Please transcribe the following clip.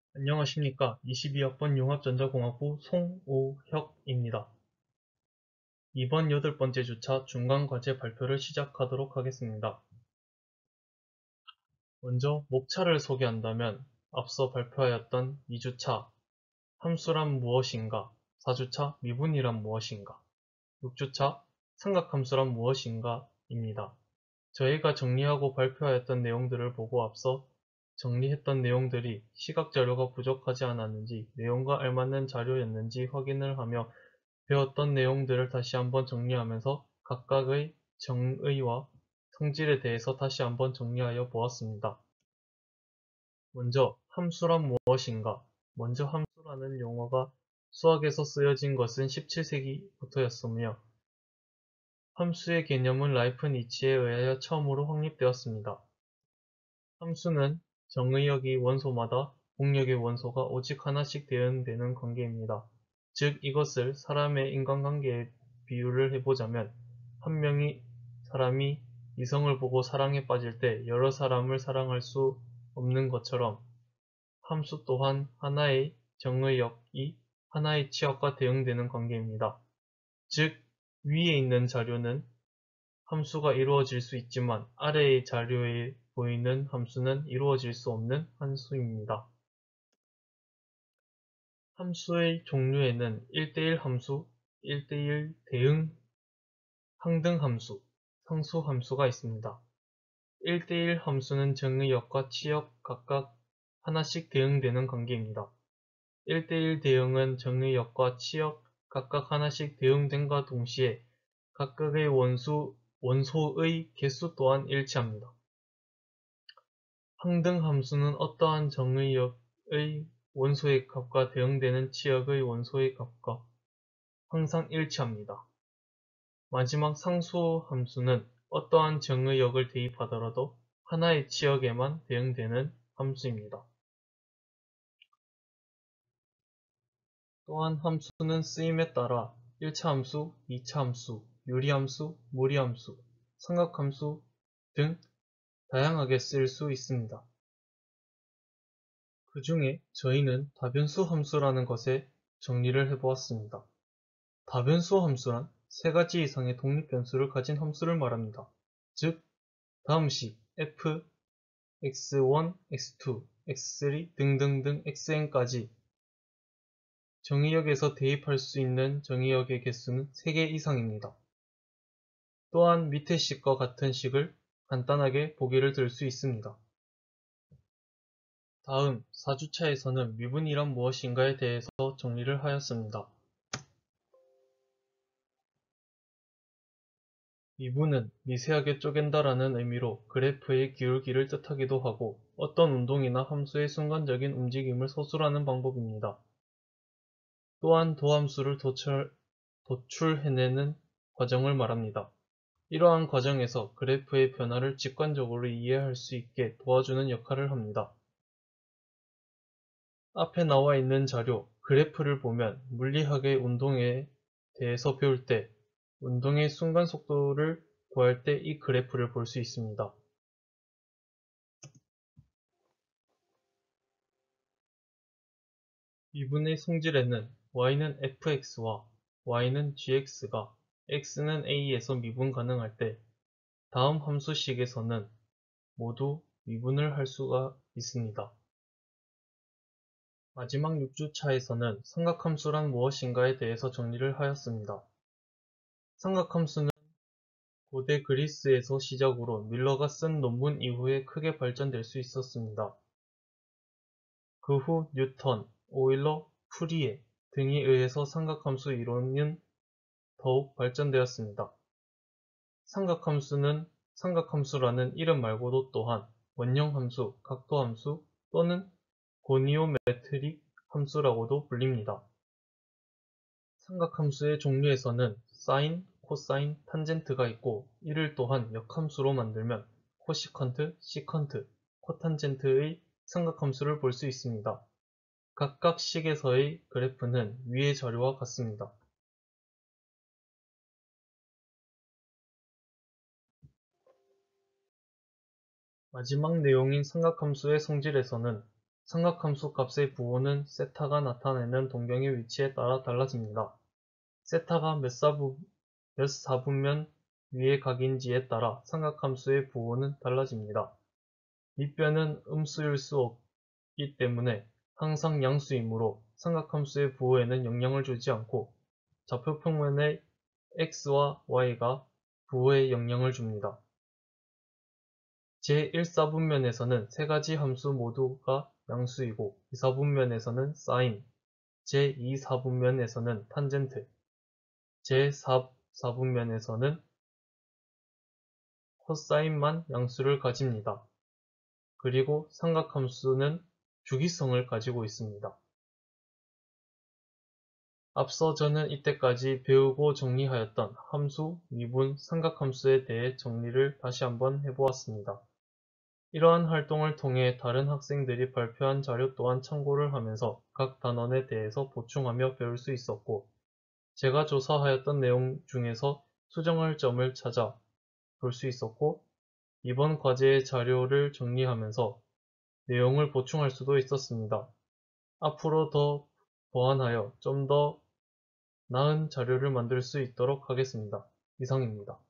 안녕하십니까. 22학번 융합전자공학부 송오혁입니다. 이번 8번째 주차 중간과제 발표를 시작하도록 하겠습니다. 먼저 목차를 소개한다면 앞서 발표하였던 2주차 함수란 무엇인가, 4주차 미분이란 무엇인가, 6주차 삼각함수란 무엇인가 입니다. 저희가 정리하고 발표하였던 내용들을 보고 앞서 정리했던 내용들이 시각자료가 부족하지 않았는지, 내용과 알맞는 자료였는지 확인을 하며 배웠던 내용들을 다시 한번 정리하면서 각각의 정의와 성질에 대해서 다시 한번 정리하여 보았습니다. 먼저 함수란 무엇인가? 먼저 함수라는 용어가 수학에서 쓰여진 것은 17세기부터였으며 함수의 개념은 라이프니츠에 의하여 처음으로 확립되었습니다. 함수는 정의역이 원소마다 공역의 원소가 오직 하나씩 대응되는 관계입니다. 즉 이것을 사람의 인간관계에 비유를 해보자면 한 명의 사람이 이성을 보고 사랑에 빠질 때 여러 사람을 사랑할 수 없는 것처럼 함수 또한 하나의 정의역이 하나의 치역과 대응되는 관계입니다. 즉 위에 있는 자료는 함수가 이루어질 수 있지만 아래의 자료에 보이는 함수는 이루어질 수 없는 함수입니다. 함수의 종류에는 1대1 함수, 1대1 대응, 항등함수, 상수함수가 있습니다. 1대1 함수는 정의역과 치역 각각 하나씩 대응되는 관계입니다. 1대1 대응은 정의역과 치역 각각 하나씩 대응됨과 동시에 각각의 원소의 개수 또한 일치합니다. 항등함수는 어떠한 정의역의 원소의 값과 대응되는 치역의 원소의 값과 항상 일치합니다. 마지막 상수함수는 어떠한 정의역을 대입하더라도 하나의 치역에만 대응되는 함수입니다. 또한 함수는 쓰임에 따라 1차 함수, 2차 함수, 유리함수, 무리함수, 삼각함수 등 다양하게 쓸 수 있습니다. 그 중에 저희는 다변수 함수라는 것에 정리를 해보았습니다. 다변수 함수란 세 가지 이상의 독립변수를 가진 함수를 말합니다. 즉, 다음식 f, x1, x2, x3 등등등 xn까지 정의역에서 대입할 수 있는 정의역의 개수는 3개 이상입니다. 또한 밑의 식과 같은 식을 간단하게 보기를 들 수 있습니다. 다음 4주차에서는 미분이란 무엇인가에 대해서 정리를 하였습니다. 미분은 미세하게 쪼갠다라는 의미로 그래프의 기울기를 뜻하기도 하고 어떤 운동이나 함수의 순간적인 움직임을 서술하는 방법입니다. 또한 도함수를 도출해내는 과정을 말합니다. 이러한 과정에서 그래프의 변화를 직관적으로 이해할 수 있게 도와주는 역할을 합니다. 앞에 나와 있는 자료, 그래프를 보면 물리학의 운동에 대해서 배울 때 운동의 순간 속도를 구할 때 이 그래프를 볼 수 있습니다. 미분의 성질에는 y는 fx와 y는 gx가 x는 a에서 미분 가능할 때 다음 함수식에서는 모두 미분을 할 수가 있습니다. 마지막 6주차에서는 삼각함수란 무엇인가에 대해서 정리를 하였습니다. 삼각함수는 고대 그리스에서 시작으로 밀러가 쓴 논문 이후에 크게 발전될 수 있었습니다. 그 후 뉴턴, 오일러, 푸리에 등에 의해서 삼각함수 이론은 더욱 발전되었습니다. 삼각함수는 삼각함수라는 이름 말고도 또한 원형함수, 각도함수 또는 고니오메트릭 함수라고도 불립니다. 삼각함수의 종류에서는 사인, 코사인, 탄젠트가 있고 이를 또한 역함수로 만들면 코시컨트, 시컨트, 코탄젠트의 삼각함수를 볼 수 있습니다. 각각 식에서의 그래프는 위의 자료와 같습니다. 마지막 내용인 삼각함수의 성질에서는 삼각함수 값의 부호는 세타가 나타내는 동경의 위치에 따라 달라집니다. 세타가 몇 사분면 위의 각인지에 따라 삼각함수의 부호는 달라집니다. 밑변은 음수일 수 없기 때문에 항상 양수이므로 삼각함수의 부호에는 영향을 주지 않고 좌표평면의 x와 y가 부호에 영향을 줍니다. 제1사분면에서는 세 가지 함수 모두가 양수이고 2사분면에서는 사인, 제2사분면에서는 탄젠트, 제4사분면에서는 코사인만 양수를 가집니다. 그리고 삼각함수는 주기성을 가지고 있습니다. 앞서 저는 이때까지 배우고 정리하였던 함수, 미분, 삼각함수에 대해 정리를 다시 한번 해보았습니다. 이러한 활동을 통해 다른 학생들이 발표한 자료 또한 참고를 하면서 각 단원에 대해서 보충하며 배울 수 있었고, 제가 조사하였던 내용 중에서 수정할 점을 찾아 볼 수 있었고, 이번 과제의 자료를 정리하면서 내용을 보충할 수도 있었습니다. 앞으로 더 보완하여 좀 더 나은 자료를 만들 수 있도록 하겠습니다. 이상입니다.